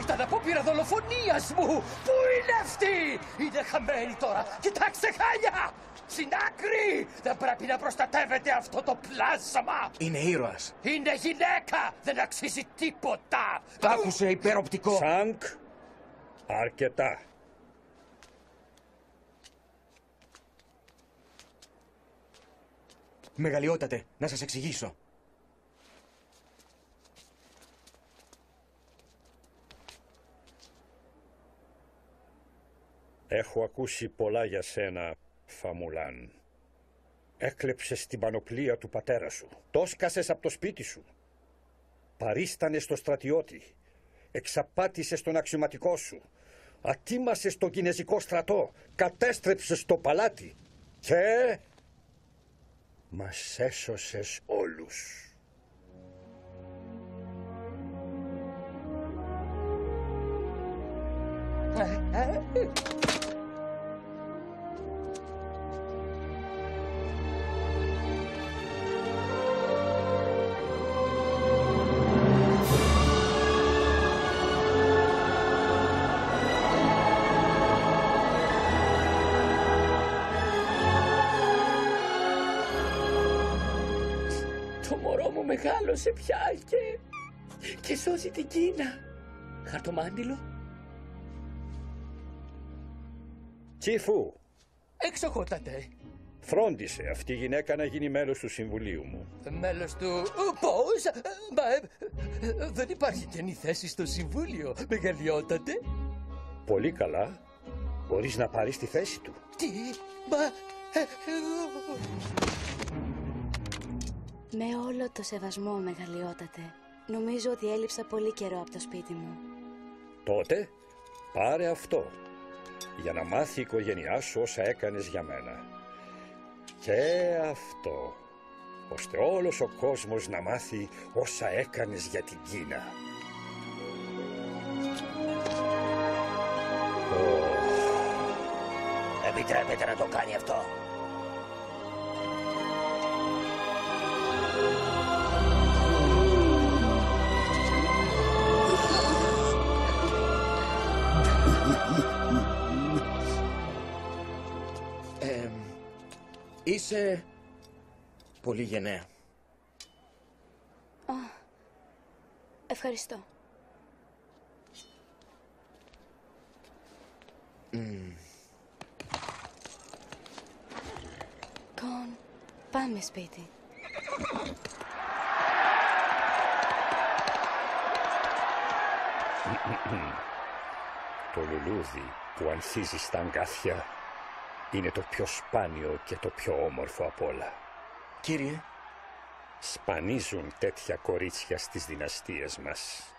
Ήταν απόπειρα δολοφονίας μου! Πού είναι αυτή! Είναι χαμένη τώρα! Κοιτάξτε, χάλια! Στην άκρη! Δεν πρέπει να προστατεύεται αυτό το πλάσμα! Είναι ήρωας. Είναι γυναίκα! Δεν αξίζει τίποτα! Άκουσε υπεροπτικό. Σανκ, αρκετά. Μεγαλειότατε, να σας εξηγήσω. Έχω ακούσει πολλά για σένα, Φαμουλάν. Έκλεψες την πανοπλία του πατέρα σου. Το σκάσες από το σπίτι σου. Παρίστανες στο στρατιώτη. Εξαπάτησες τον αξιωματικό σου. Ατίμασες τον κινέζικο στρατό. Κατέστρεψες το παλάτι. Και μας έσωσες όλους. Το μωρό μου μεγάλωσε πια και σώζει την Κίνα. Χαρτομάντιλο. Τσίφου, Εξοχότατε. φρόντισε αυτή η γυναίκα να γίνει μέλος του συμβουλίου μου. Μέλος του... Πώς? Δεν υπάρχει καινή θέση στο συμβούλιο. Μεγαλειότατε. Πολύ καλά. Μπορείς να πάρεις τη θέση του. Τι? Εγώ... Με όλο το σεβασμό, μεγαλειότατε, νομίζω ότι έλειψα πολύ καιρό από το σπίτι μου. Τότε πάρε αυτό για να μάθει η οικογένειά σου όσα έκανες για μένα. Και αυτό, ώστε όλος ο κόσμος να μάθει όσα έκανες για την Κίνα. Επιτρέπετε να το κάνει αυτό. Είσαι πολύ γενναία. Ευχαριστώ. Κον, πάμε σπίτι. Το λουλούδι που ανθίζει στα αγκάθια είναι το πιο σπάνιο και το πιο όμορφο απ' όλα. Κύριε, Σπανίζουν τέτοια κορίτσια στις δυναστείες μας.